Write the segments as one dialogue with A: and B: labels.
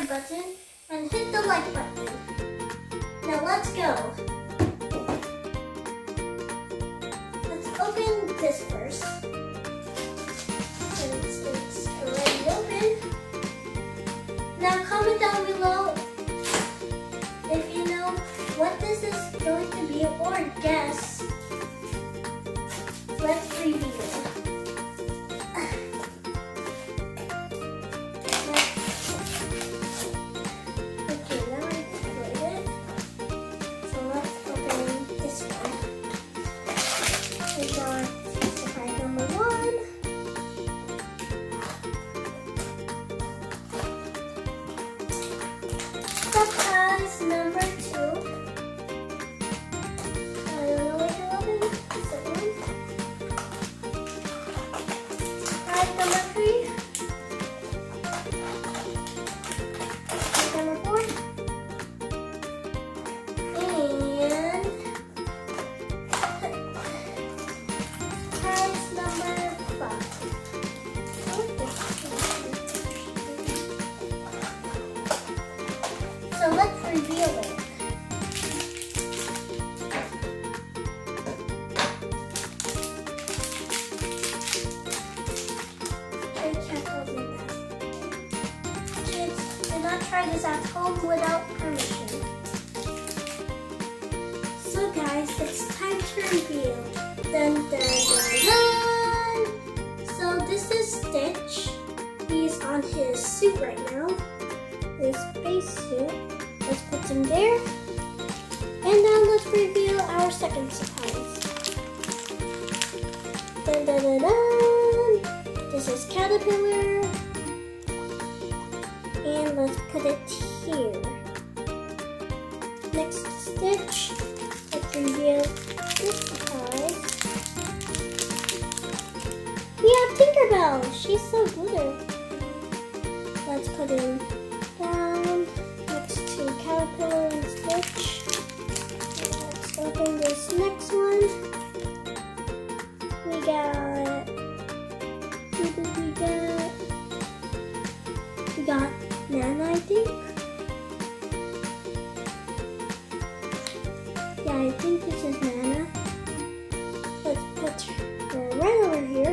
A: button and hit the like button. Now let's go. Let's open this first. Since it's already open. Now comment down below if you know what this is going to be or guess. Let's reveal. Surprise number 2. I don't know where to open. Is it one? Surprise number 3. Surprise number 4. And surprise number 5. So let's reveal it. Kids, do not try this at home without permission. So guys, it's time to reveal. Dun dun dun dun! So this is Stitch. He's on his suit right now. His space suit. Let's put him there. And now let's reveal our second surprise. Dun, dun, dun, dun. This is Caterpillar. And let's put it here. Next Stitch. Let's reveal this surprise. We have Tinkerbell. She's so glitter. Let's put him down next to Caterpillar and Stitch. Let's open this next one. We got, who did we get? We got Nana, I think. Yeah, I think this is Nana. Let's put her right over here.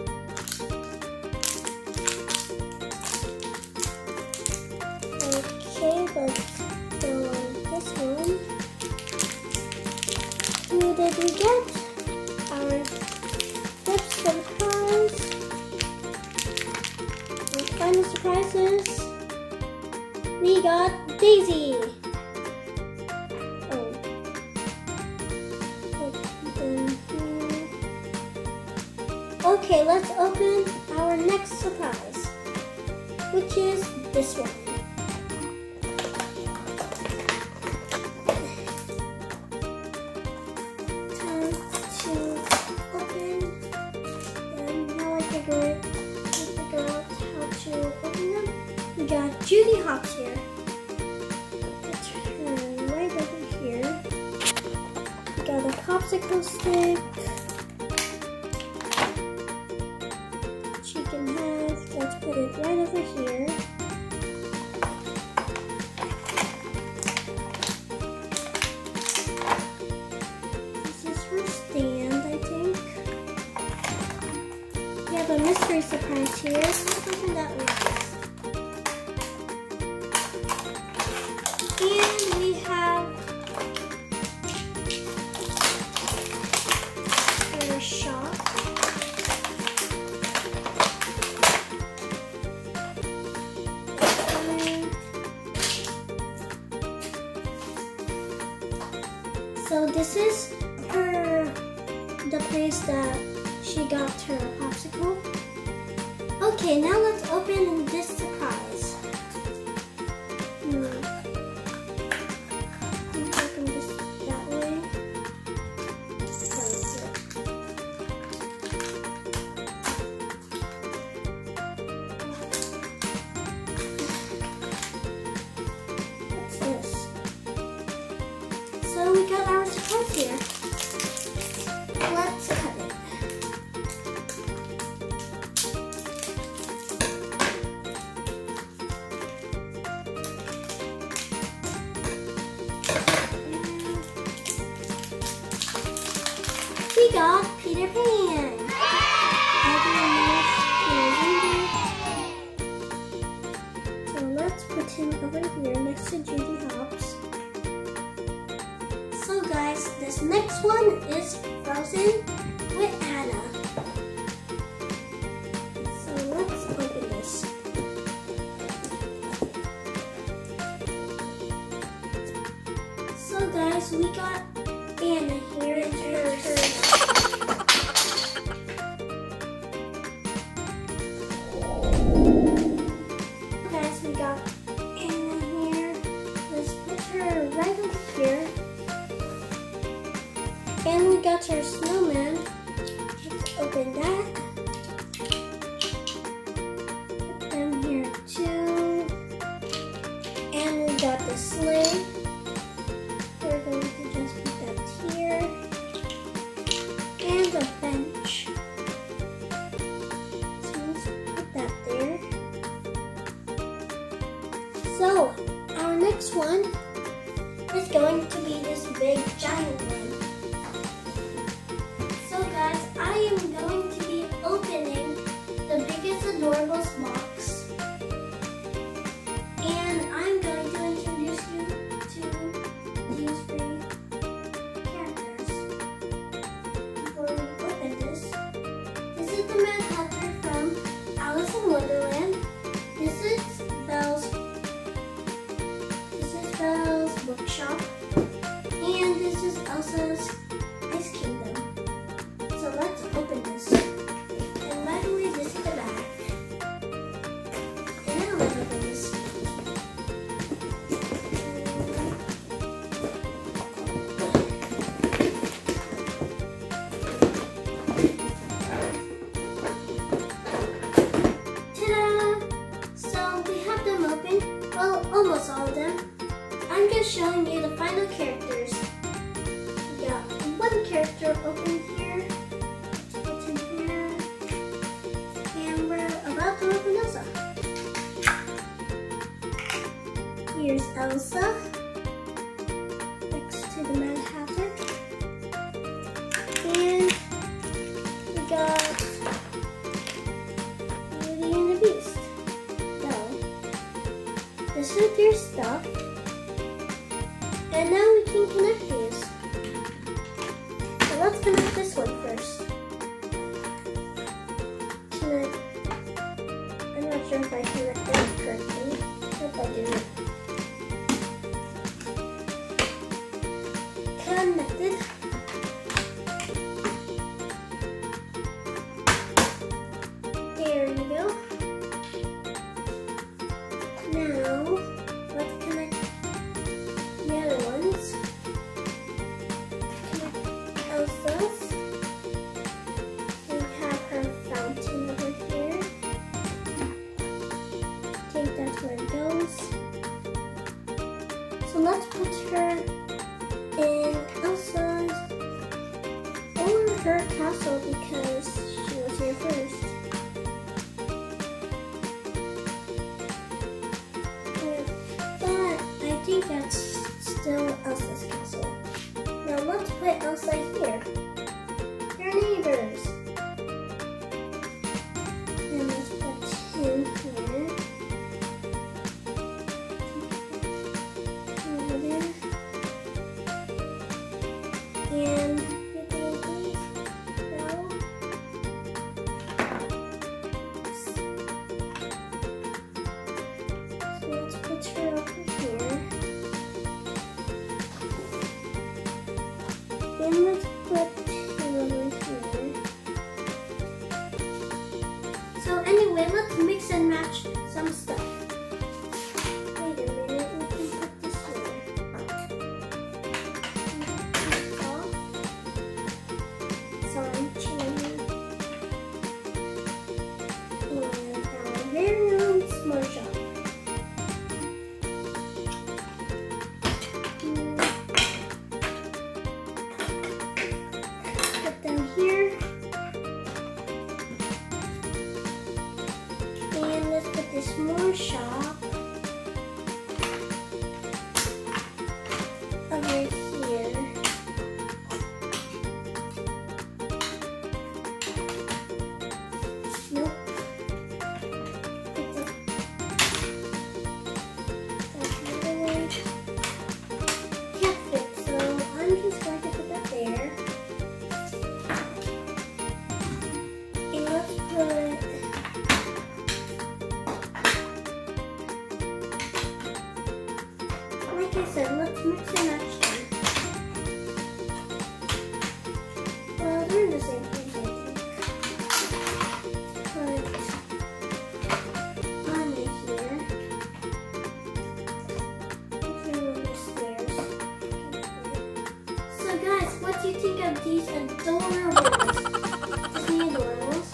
A: Okay, let's go on this one. Who did we get? Our fifth surprise. Our final surprises. We got Daisy. Oh. Okay, let's open our next surprise, which is this one. We got Judy Hopps here. Let's turn right over here. We got a popsicle stick. She can have, let's put it right over here. This is her stand, I think. We have a mystery surprise here. Let's open that one. And we have her shop. So this is the place that she got her popsicle. Okay, now let's open this surprise. Open this that way. What's this? So we got our surprise here. Let's cut it. we got Peter Pan. So let's put him over here next to Judy Hopps. So guys, this next one is Frozen with Anna. So let's open this. So guys, we got Anna here in her Guys, we got Anna here. Let's put her right over here. And we got her snowman. Let's open that. Put them here too. And we got the sleigh. We're going to just put that here. And a bench. So let's put that there. So, our next one is going to be this big giant one. So guys, I am going to be opening the biggest Adorables box. And I'm going to introduce you to these three characters. Before we open this is the Mad Hatter from Alice in Wonderland. This is Belle's bookshop. And this is Elsa's Ice Kingdom. So let's open this. And by the way, this is the back. And now let's open this. Ta-da! So we have them open. Well, almost all of them. I'm just showing you the final characters. We got one character open here. Let's put in here. And we're about to open Elsa. Here's Elsa next to the Mad Hatter. And we got Beauty and the Beast. So, this is your stuff. And now we can connect these. So let's connect this one first. I'm not sure if I connected it correctly. I hope I did. Connected. There you go. Now, let's connect the other ones. Connect Elsa's. We have her fountain over here. I think that's where it goes. So let's put her in Elsa's or her castle because she was here first. But I think that's still Elsa's castle. Now let's put Elsa here. Your neighbors. And let's put him here. Over there. And so let's put her over here. Then let's put him over here. So anyway, let's mix and match some stuff. Wait a minute, we can put this here. Some chili. And our very own small shop. Put them here. And let's put this more shop over here. I said, let's mix and match them. Well, they're in the same place, I think. Put on it here. So guys, what do you think of these adorables? Disney Doorables?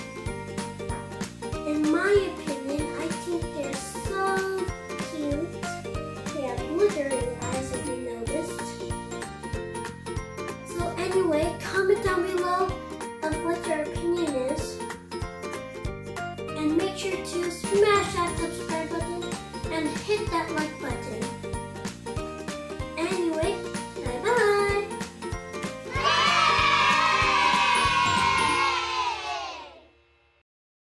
A: In my opinion, I think they're so cute. They have glittery eyes if you noticed. So anyway, comment down below of what your opinion is. And make sure to smash that subscribe button and hit that like button.